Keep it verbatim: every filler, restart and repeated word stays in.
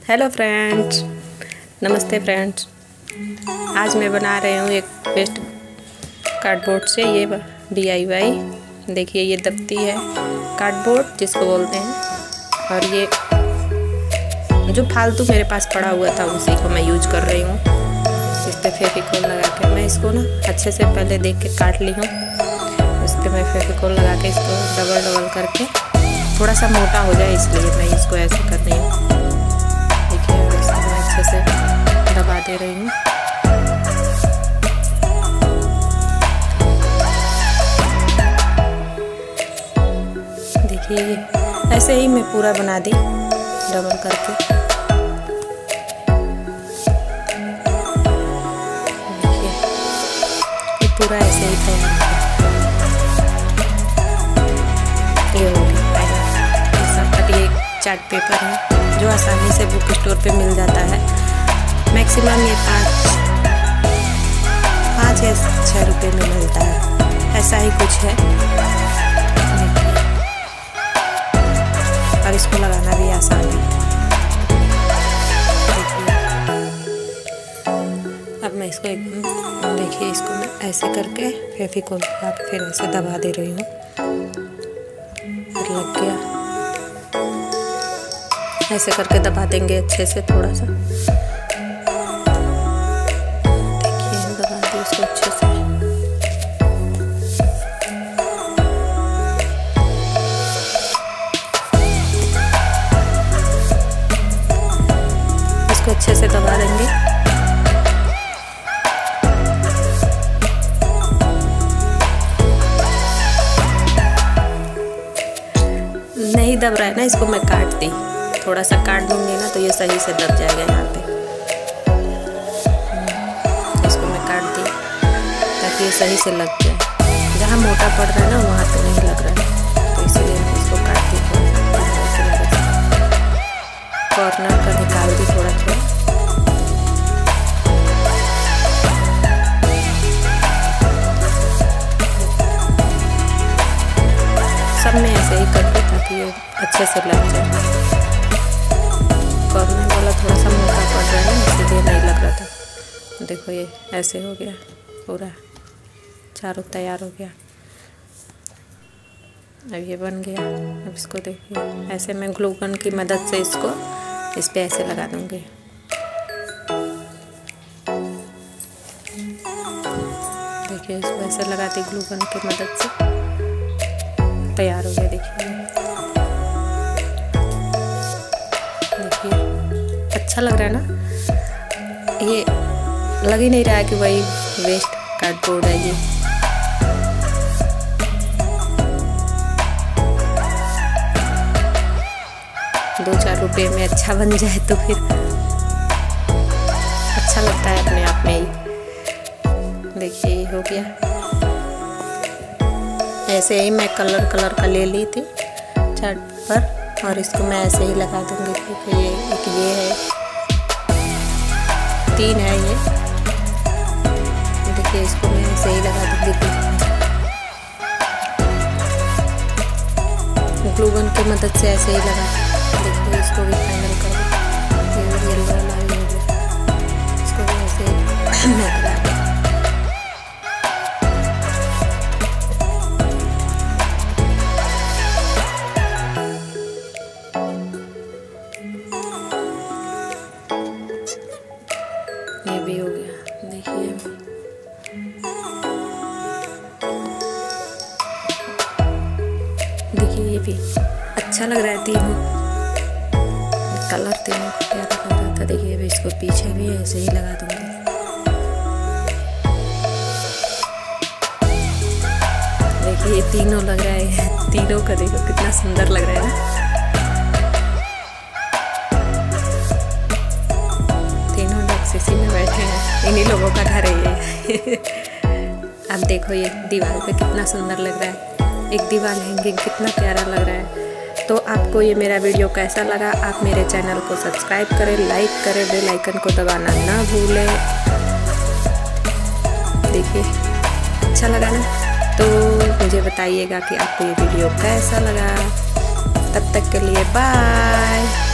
Hello friends, नमस्ते friends. आज मैं बना रही हूँ एक वेस्ट कार्डबोर्ड से ये डी आई वाई। देखिए ये दफ्ती है कार्डबोर्ड जिसको बोलते हैं, और ये जो फालतू मेरे पास पड़ा हुआ था उसी को मैं यूज कर रही हूँ। इस पर फेविकोल लगा के मैं इसको ना अच्छे से पहले देख के काट ली हूँ। उस पर मैं फेविकोल लगा के इसको डबल डबल करके थोड़ा सा मोटा हो जाए इसलिए मैं इसको ऐसे कर रही हूँ। देखिए इसको मैं अच्छे से दबा दे रही हूँ। देखिए ऐसे ही मैं पूरा बना दी डबल करके। देखिए ये पूरा ऐसे ही तैयार है। ये हो गया पहला ऐसा कट। ये चार्ट पेपर है जो आसानी से बुक स्टोर पे मिल जाता है। मैक्सिमम ये पाँच पाँच या छः रुपये में मिलता है, ऐसा ही कुछ है। और इसको लगाना भी आसान है। अब मैं इसको एकदम देखिए इसको मैं ऐसे करके फेविकोल लगा के फिर ऐसे दबा दे रही हूँ। फिर लग गया। ऐसे करके दबा देंगे अच्छे से थोड़ा सा। देखिए दबा दी इसको अच्छे से। इसको अच्छे से दबा देंगे। नहीं दब रहा है ना, इसको मैं काट दी, थोड़ा सा काट दूंगी ना तो ये सही से दब जाएगा यहाँ पे। इसको मैं काट दी ताकि ये सही से लग जाए। जहाँ मोटा पड़ रहा है ना वहाँ पे नहीं लग रहा है, तो इसलिए मैं इसको काट दी। कॉर्नर का निकाल दी थोड़ा थोड़ा। सब में ऐसे ही कर दो ताकि ये अच्छे से लग जाए। कॉर्नर वाला थोड़ा सा मोटा पड़ रहा है ना इसलिए नहीं लग रहा था। देखो ये ऐसे हो गया, पूरा चारों तैयार हो गया। अब ये बन गया। अब इसको देखिए ऐसे मैं ग्लू गन की मदद से इसको इस पे ऐसे लगा दूंगी। देखिए इसको ऐसे लगाती ग्लू गन की मदद से तैयार हो गया। देखिए देखिए अच्छा लग रहा है ना। ये लग ही नहीं रहा है कि वही वेस्ट कार्डबोर्ड है। ये दो चार रुपए में अच्छा बन जाए तो फिर अच्छा लगता है अपने आप में ही। देखिए ये हो गया। ऐसे ही मैं कलर कलर का ले ली थी चार्ट पर, और इसको मैं ऐसे ही लगा दूंगी। क्योंकि ये एक ये है, तीन है ये। देखिए इसको मैं ऐसे ही लगा दूंगी ग्लू गन की मदद से ऐसे ही लगा। देखिए इसको भी फाइनल कर दो। येलो वाला हो गया, इसको भी ऐसे मैं लगा दूँ। ये भी हो गया। देखिए देखिए ये भी अच्छा लग रहा है। तीनों कलर तीनों को प्यारा लग रहा था। देखिए अभी इसको पीछे भी ऐसे ही लगा दूंगी। देखिए ये तीनों लग रहा है, तीनों का देखो कितना सुंदर लग रहा है ना। इसी में बैठे हैं, इन्हीं लोगों का घर है ये। अब देखो ये दीवार पे कितना सुंदर लग रहा है। एक दीवार हैंगिंग कितना प्यारा लग रहा है। तो आपको ये मेरा वीडियो कैसा लगा? आप मेरे चैनल को सब्सक्राइब करें, लाइक करें, बेल आइकन को दबाना ना भूलें। देखिए अच्छा लगा ना, तो मुझे बताइएगा कि आपको ये वीडियो कैसा लगा। तब तक के लिए बाय।